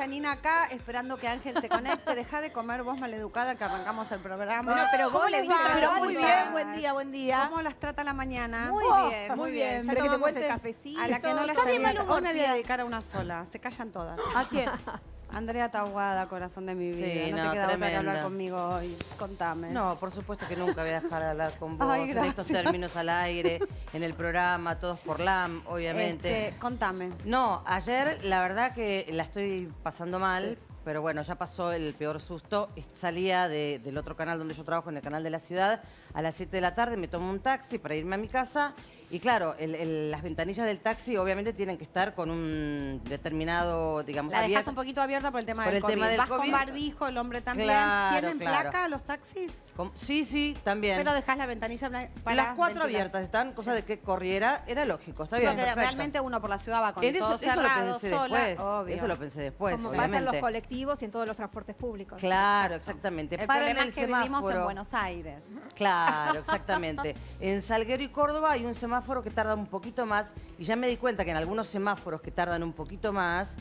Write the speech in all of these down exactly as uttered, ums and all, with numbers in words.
Janina acá, esperando que Ángel se conecte. Deja de comer vos, maleducada, que arrancamos el programa. No, pero vos le va? Pero ¿Cómo muy les bien, va? buen día, buen día. ¿Cómo las trata la mañana? Muy Oh, bien, muy muy bien. bien. Ya ¿Querés que te tomamos el cuente? cafecito. A la que no les Está de pedí, mal humor, hoy me voy a tía. dedicar a una sola. Se callan todas. ¿A quién? Andrea Tahuada, corazón de mi vida. Sí, no, no, te queda otra que tremenda. hablar conmigo hoy. Contame. No, por supuesto que nunca voy a dejar de hablar con vos Ay, en gracias. estos términos al aire, en el programa, todos por L A M, obviamente. Este, contame. No, ayer la verdad que la estoy pasando mal, pero bueno, ya pasó el peor susto. Salía de- del otro canal donde yo trabajo, en el canal de la ciudad, a las siete de la tarde, me tomo un taxi para irme a mi casa. Y claro, el- el- las ventanillas del taxi obviamente tienen que estar con un determinado, digamos, La dejás abierto. un poquito abierta por el tema Por del el COVID. tema del Vas con COVID. barbijo, el hombre también. Claro, ¿Tienen claro. placa los taxis? Com- Sí, sí, también. Pero dejás la ventanilla blan- para Las cuatro ventilar. abiertas están, cosa de que corriera, era lógico, está Sí, bien, porque perfecto. realmente uno por la ciudad va con En eso, todo eso lo cerrado, pensé sola, después, obvio. eso lo pensé después, Como pasa en los obviamente. colectivos y en todos los transportes públicos. Claro, exactamente. El Paran problema el es que vivimos en semáforo. Buenos Aires. Claro, exactamente. En Salguero y Córdoba hay un semáforo que tarda un poquito más y ya me di cuenta que en algunos semáforos que tardan un poquito más,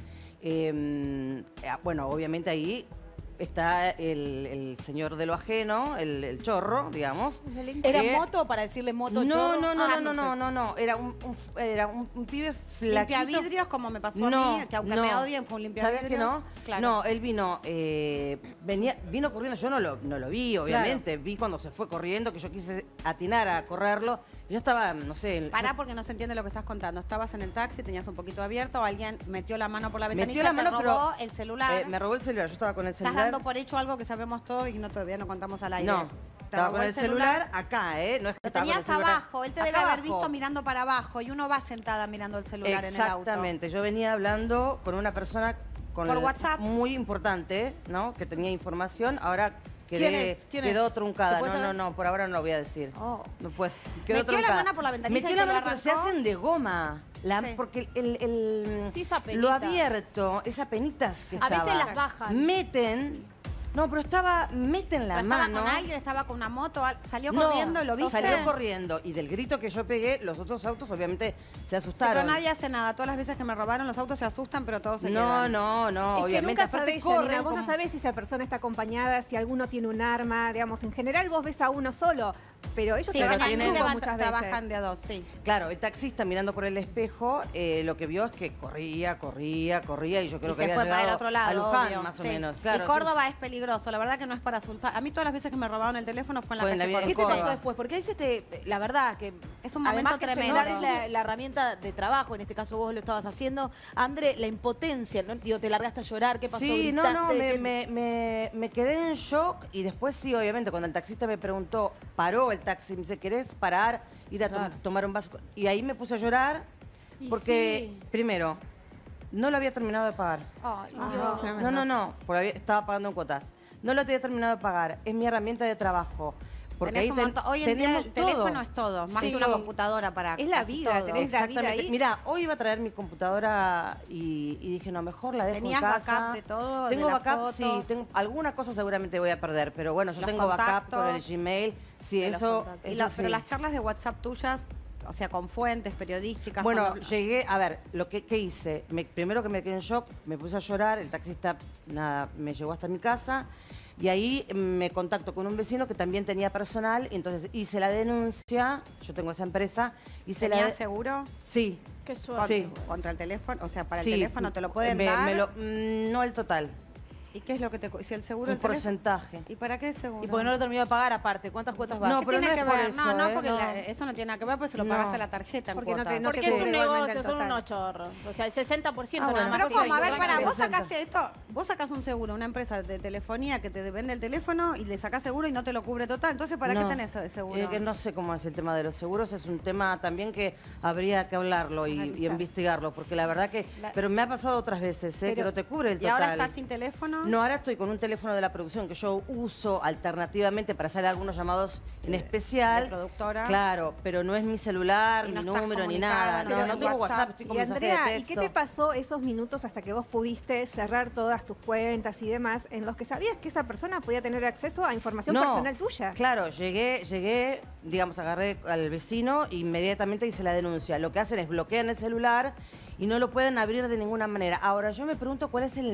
eh, eh, bueno, obviamente ahí está el, el señor de lo ajeno, el, el chorro, digamos. ¿Era que- moto para decirle moto No, chorro? no, no, Ah, no, no, no, no, no, era un, un- era un, un pibe flaquito. Limpia vidrios, como me pasó No, a mí, que aunque no. me odien fue un limpia ¿Sabes vidrios. que no? Claro. No, él vino, eh, venía, vino corriendo, yo no lo, no lo vi, obviamente, vi cuando se fue corriendo, que yo quise atinar a correrlo. Yo estaba, no sé... en- Pará porque no se entiende lo que estás contando. Estabas en el taxi, tenías un poquito abierto, alguien metió la mano por la ventanilla, Metió la mano, te robó pero, el celular. eh, me robó el celular, yo estaba con el Estás celular. dando por hecho algo que sabemos todos y que no, todavía no contamos al aire. No, Te estaba robó con el celular acá, ¿eh? No es que Lo estaba con el tenías celular abajo, él te acá debe haber abajo. visto mirando para abajo y uno va sentada mirando el celular en el auto. Exactamente, yo venía hablando con una persona con Por el- WhatsApp. muy importante, ¿no? Que tenía información, ahora ¿Quién quedé, es? ¿Quién quedó es? truncada. ¿Se puede No, no, saber? no, por ahora no lo voy a decir. Oh. No puedo. Quedó Metió la truncada. mano por la ventanilla Metió y la te lo mano, pero se arrancó. hacen de goma. La- Sí. Porque el, el- Sí, esa lo penita. abierto, esas penitas que A veces estaba, las bajan. meten. No, pero estaba, meten la Pero estaba mano. con alguien, estaba con una moto, al- salió No, corriendo y lo viste. salió corriendo. Y del grito que yo pegué, los otros autos obviamente se Sí, asustaron. pero nadie hace nada. Todas las veces que me robaron los autos se asustan, pero todos se No, quedan. no, no, Es que obviamente. nunca Aparte sabés, corren Janina, vos no como- sabés si esa persona está acompañada, si alguno tiene un arma, digamos, en general vos ves a uno solo, pero ellos Sí, Pero trabajan tienen- en generalmente grupo van- muchas trabajan veces. de a dos, sí. Claro, el taxista mirando por el espejo, eh, lo que vio es que corría, corría, corría y yo creo y que se había fue llegado para el otro lado, a Luján, obvio, más o sí. menos. Claro, y Córdoba es peligroso, la verdad que no es para asustar. A mí todas las veces que me robaron el teléfono fue en la Fue en calle la vida- ¿Qué Córdoba. te pasó Córdoba. después? Porque ahí se te... La verdad que... Es un momento además que el tremendo. celular es la, la herramienta de trabajo, en este caso vos lo estabas haciendo. André, la impotencia, ¿no? Digo, te largaste a llorar, ¿qué pasó? Sí, no, no, ¿Gritaste? me, ¿Qué- me- me- me quedé en shock y después sí, obviamente, cuando el taxista me preguntó, paró el taxi, me dice, ¿querés parar, ir a to- Claro. tomar un vaso? Y ahí me puse a llorar Y porque, sí. primero, no lo había terminado de pagar. Ay, Ah, Dios. tremendo. No, no, no, porque había- estaba pagando en cuotas. No lo había terminado de pagar, es mi herramienta de trabajo. Porque Tenés ahí un ten- montón- Hoy en día tenemos el todo. teléfono es todo, más Sí. que una computadora para Es la casi vida, todo. tenés la vida Exactamente. ahí. Mira, hoy iba a traer mi computadora y, y dije, no, mejor la dejo ¿Tenías en casa. backup de todo, de Tengo las backup, sí. fotos? Tengo, alguna cosa seguramente voy a perder, pero bueno, yo Los tengo backup contactos. por el Gmail. Sí, de los eso, contactos. Y eso la- Pero sí. las charlas de WhatsApp tuyas, o sea, con fuentes periodísticas. Bueno, cuando- llegué, a ver, lo que, ¿qué hice? Me- primero que me quedé en shock, me puse a llorar, el taxista, nada, me llevó hasta mi casa y ahí me contacto con un vecino que también tenía personal, y entonces hice la denuncia, yo tengo esa empresa, hice la... ¿Tenías de- seguro? Sí. Qué Con- suerte. Sí. Contra el teléfono, o sea, para sí, el teléfono te lo pueden me- dar. me lo- mm, no el total, ¿Y qué es lo que te cu- si el seguro un el teléfono? porcentaje. ¿Y para qué seguro? Y porque no lo terminó de pagar aparte. ¿Cuántas cuotas vas? No, ¿Qué pero tiene no que es por ver? eso, no, no, ¿eh? porque No. la- eso no tiene nada que ver, pues se lo No. pagas a la tarjeta en Porque no cuotas. te- no Porque te es cubre un igualmente negocio, el son total. unos chorros. O sea, el sesenta por ciento Ah, nada bueno, más. Pero porque ¿cómo? A ver, hay- para, vos sesenta. sacaste esto, vos sacás un seguro, una empresa de telefonía que te vende el teléfono y le sacás seguro y no te lo cubre total. Entonces, ¿para No. qué tenés ese seguro? Eh, que no sé cómo es el tema de los seguros, es un tema también que habría que hablarlo y, y investigarlo, porque la verdad que... La- Pero me ha pasado otras veces, ¿eh? Pero- que no te cubre el ¿Y total. ahora estás sin teléfono? No, ahora estoy con un teléfono de la producción que yo uso alternativamente para hacer algunos llamados en especial. de productora. Claro, pero no es mi celular, Y no mi estás número, ni comunicada, nada. no No, no tenés tengo WhatsApp. WhatsApp, estoy con Y mensaje de Andrea, ¿y texto. qué te pasó esos minutos hasta que vos pudiste cerrar todas tus cuentas y demás en los que sabías que esa persona podía tener acceso a información No, personal tuya? Claro, llegué, llegué, digamos, agarré al vecino e inmediatamente hice la denuncia. Lo que hacen es bloquean el celular y no lo pueden abrir de ninguna manera. Ahora, yo me pregunto cuál es el ne-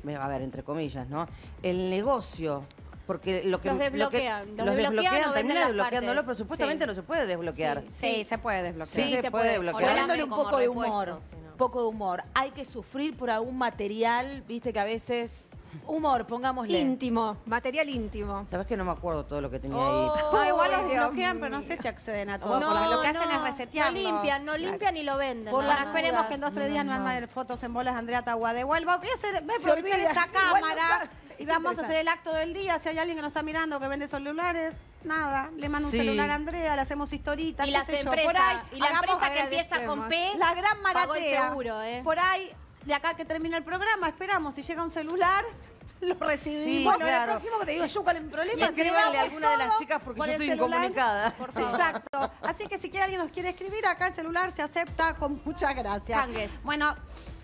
a ver, entre comillas, ¿no? El negocio. Porque lo que Los lo que- desbloquean, los los desbloquean o desbloquean, venden termina las desbloqueándolo, partes. pero supuestamente Sí. no se puede desbloquear. Sí, se puede desbloquear. Sí, se puede desbloquear. O la Poniéndole hacen un como poco de repuesto, humor. si no. Poco de humor. Hay que sufrir por algún material, viste que a veces. Humor, pongámosle. Íntimo, material íntimo. ¿Sabes que no me acuerdo todo lo que tenía Oh. ahí? No, igual los Ay, Dios bloquean, pero no sé mío. si acceden a todo. No, porque lo que no, hacen es resetearlos. No limpian, no limpian y lo venden. Por nada Ahora las más. esperemos dudas. que en dos o tres días no manden fotos en bolas de Andrea Taguadehual. Voy a hacer, voy a Se aprovechar olvida, esta sí, igual no cámara sabe. y Es vamos a interesante. hacer el acto del día. Si hay alguien que nos está mirando que vende celulares, nada, le mando un Sí. celular a Andrea, le hacemos historitas, Y qué las sé yo. empresas, Por ahí, y la hagamos empresa que empieza con P, la gran pagó el maratea. seguro, ¿eh? Por ahí, de acá que termina el programa, esperamos. Si llega un celular, lo recibimos. Sí, Bueno, claro. el próximo que te digo yo, ¿cuál es mi problema? Y Escríbanle a alguna de las todo chicas porque por yo el estoy celular. incomunicada. Por favor. Exacto. Así que si quiere alguien nos quiere escribir, acá el celular se acepta con muchas gracias. Changues. Bueno,